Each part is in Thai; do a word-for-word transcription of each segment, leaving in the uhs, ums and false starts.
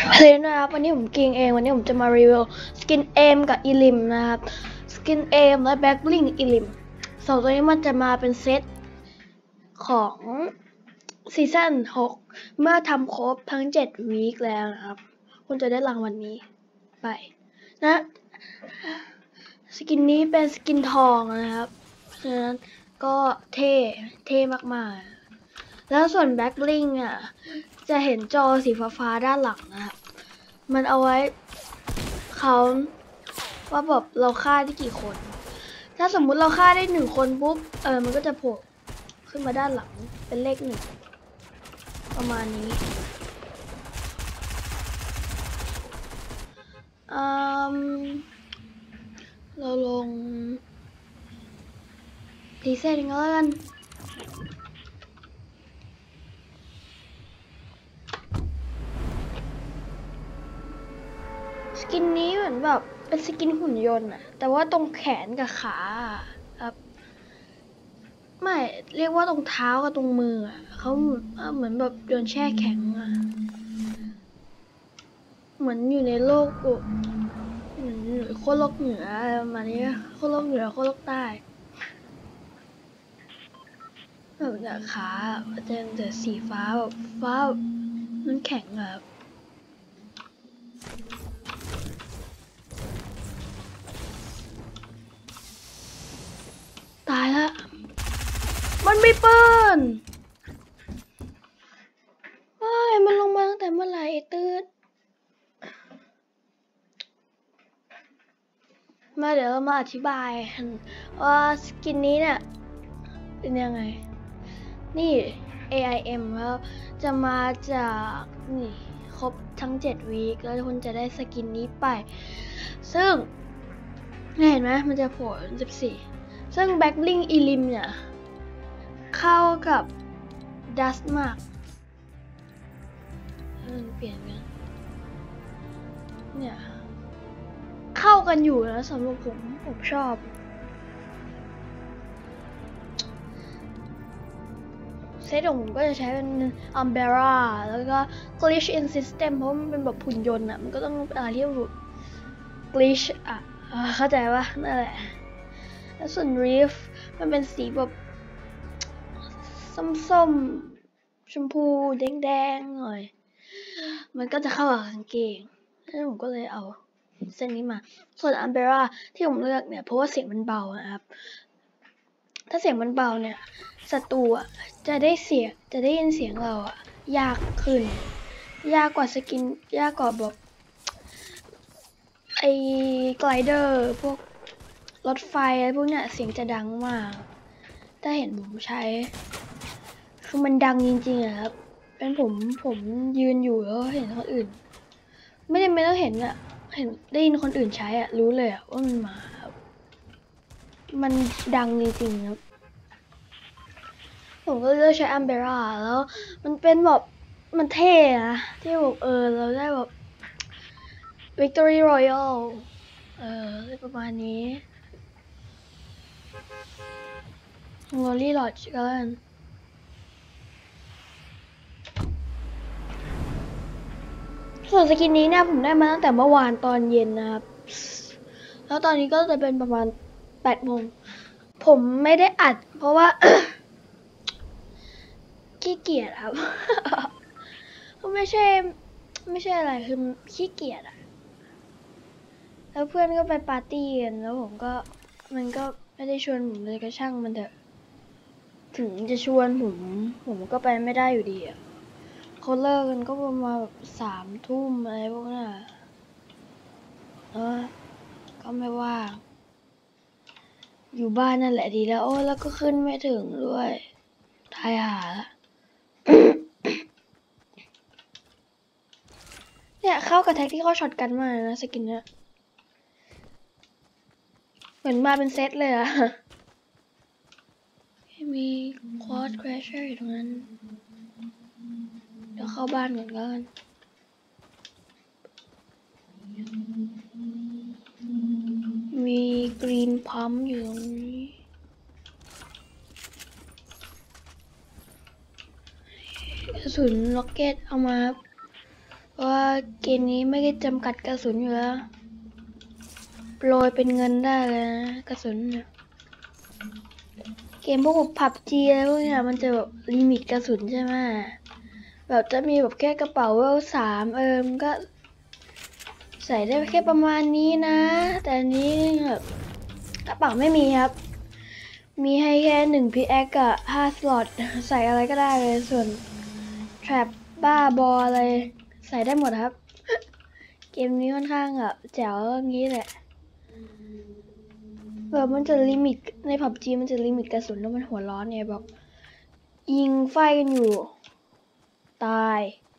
เลยนะครับวันนี้ผมกินเองวันนี้ผมจะมารีวิวสกินเอมกับอีลิมนะครับสกินเอมและแบ็คบลิงอีลิมสองตัวนี้มันจะมาเป็นเซตของซีซั่นหกเมื่อทำครบทั้งเจ็ดวีคแล้วนะครับคุณจะได้รางวัล น, นี้ไปนะสกินนี้เป็นสกินทองนะครับฉะนั้นก็เท่เท่มากๆแล้วส่วนแบ็คบลิงอ่ะจะเห็นจอสีฟ้าๆด้านหลังนะครับมันเอาไว้เขาว่าแบบเราฆ่าได้กี่คนถ้าสมมุติเราฆ่าได้หนึ่งคนปุ๊บเออมันก็จะโผล่ขึ้นมาด้านหลังเป็นเลขหนึ่งประมาณนี้อืมเราลงรีเซ็ตกันแล้วกันสกินนี้เหมือนแบบเป็นสกินหุ่นยนต์อะแต่ว่าตรงแขนกับขาครับไม่เรียกว่าตรงเท้ากับตรงมืออะเขาเหมือนแบบโดนแช่แข็งอะเหมือนอยู่ในโลกเหมือนโคโลกเหนืออะไรประมาณนี้โคโลกเหนือโคโลกใต้แบบจากขาจะเป็นแต่สีฟ้าแบบฟ้ามันแข็งอะตายละมันไม่ปืนว้ายมันลงมาตั้งแต่เมื่อไหร่ตืดมาเดี๋ยวเรามาอธิบายว่าสกินนี้เนี่ยเป็นยังไงนี่ เอ ไอ เอ็ม ครับจะมาจากนี่ครบทั้งเจ็ดวีคแล้วคุณจะได้สกินนี้ไปซึ่งเห็นไหมมันจะโผล่สิบสี่ซึ่งแบ็คลิงอีลิมเนี่ยเข้ากับดัสมากเปลี่ยนกันเนี่ยเข้ากันอยู่นะสำหรับผมผมชอบเซตของผมก็จะใช้เป็น Umbrella แล้วก็ Glitch in System เพราะมันเป็นแบบหุ่นยนต์อ่ะมันก็ต้องอะไรที่แบบ Glitch อ่ะเข้าใจปะนั่นแหละแล้วส่วน Reef มันเป็นสีแบบส้มๆชมพูแดงๆหน่อยมันก็จะเข้ากับกางเกงแล้วผมก็เลยเอาเส้นนี้มาส่วน Umbrella ที่ผมเลือกเนี่ยเพราะว่าเสียงมันเบานะครับถ้าเสียงมันเบาเนี่ยศัตรูอ่ะจะได้เสียงจะได้ยินเสียงเราอ่ะยากขึ้นยากกว่าสกินยากกว่าแบบไอ้ไกลเดอร์พวกรถไฟอะไรพวกเนี้ยเสียงจะดังมากถ้าเห็นผมใช้คือมันดังจริงๆอะครับเป็นผมผมยืนอยู่แล้วเห็นคนอื่นไม่ได้ไม่ต้องเห็นอะเห็นได้ยินคนอื่นใช้อะรู้เลยอะว่ามันมามันดังจริงๆครับผมก็เลือกใช้ Umbrella แล้วมันเป็นแบบมันเท่นะที่แบบเออเราได้แบบ Victory Royale เออประมาณนี้ Glory Lodge กันส่วนสกินนี้เนี่ยผมได้มาตั้งแต่เมื่อวานตอนเย็นนะครับแล้วตอนนี้ก็จะเป็นประมาณแปดโมงผมไม่ได้อัดเพราะว่า ขี้เกียจครับ ไม่ใช่ไม่ใช่อะไรคือขี้เกียจอะแล้วเพื่อนก็ไปปาร์ตี้กันแล้วผมก็มันก็ไม่ได้ชวนผมเลยก็ช่างมันเถอะถึงจะชวนผมผมก็ไปไม่ได้อยู่ดีอะเขาเลิกกันก็ประมาณแบบสามทุ่มอะไรพวกนั้นเออก็ไม่ว่างอยู่บ้านนั่นแหละดีแล้วโอ้แล้วก็ขึ้นไม่ถึงด้วยทายหาละเนี่ยเข้ากับแท็กที่เขาช็อตกันมานะสกินเนี่ยเหมือนมาเป็นเซตเลยอะมีควอดแครชเชอร์อยู่ตรงนั้นเดี๋ยวเข้าบ้านก่อนกันมีกรีนพัมอยู่ตรงนี้กระสุนล็อกเก็ตเอามาเพราะว่าเกมนี้ไม่ได้จำกัดกระสุนอยู่แล้วโปรยเป็นเงินได้เลยนะกระสุนเนี่ยเกมพวกผับจีอะไรพวกเนี้ยมันจะแบบลิมิตกระสุนใช่ไหมแบบจะมีแบบแค่กระเป๋าเวลสามเออมันก็ใส่ได้แค่ประมาณนี้นะแต่อันนี้แบบกระเป๋าไม่มีครับมีให้แค่หนึ่งพีแอคกับห้าสล็อตใส่อะไรก็ได้เลยส่วนแทร็บบ้าบออะไรใส่ได้หมดครับเกมนี้ค่อนข้างแบบแจ๋วอย่างนี้แหละแบบมันจะลิมิตในผับจีมันจะลิมิตกระสุนแล้วมันหัวร้อนไงแบบยิงไฟกันอยู่ตาย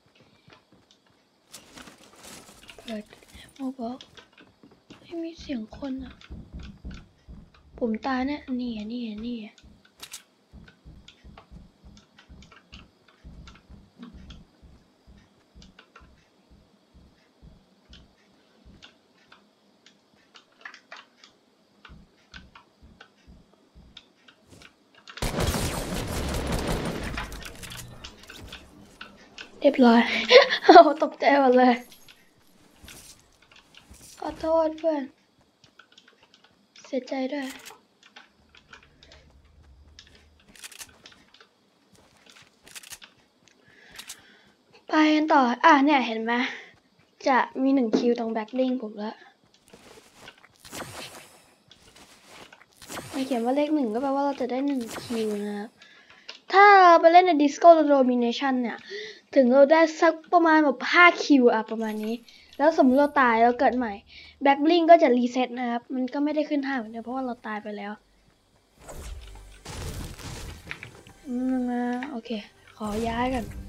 เปิดโอ้บอกไม่มีเสียงคนอ่ะผมตายเนี่ยนี่นี่นี่เรียบร้อย ตกใจหมดเลยขอโทษเพื่อนเสียใจด้วยไปกันต่ออ่ะเนี่ยเห็นไหมจะมีหนึ่งคิวตรงแบ็คลิงผมแล้วเขียนว่าเลขหนึ่งก็แปลว่าเราจะได้หนึ่งคิวนะครับถ้าเราไปเล่นใน Disco Domination เนี่ยถึงเราได้สักประมาณแบบห้าคิวอะประมาณนี้แล้วสมมติเราตายแล้วเกิดใหม่แบ็คลิงก็จะรีเซ็ตนะครับมันก็ไม่ได้ขึ้นห้าเหมือนเดิมเพราะว่าเราตายไปแล้วอืมนะโอเคขอย้ายกัน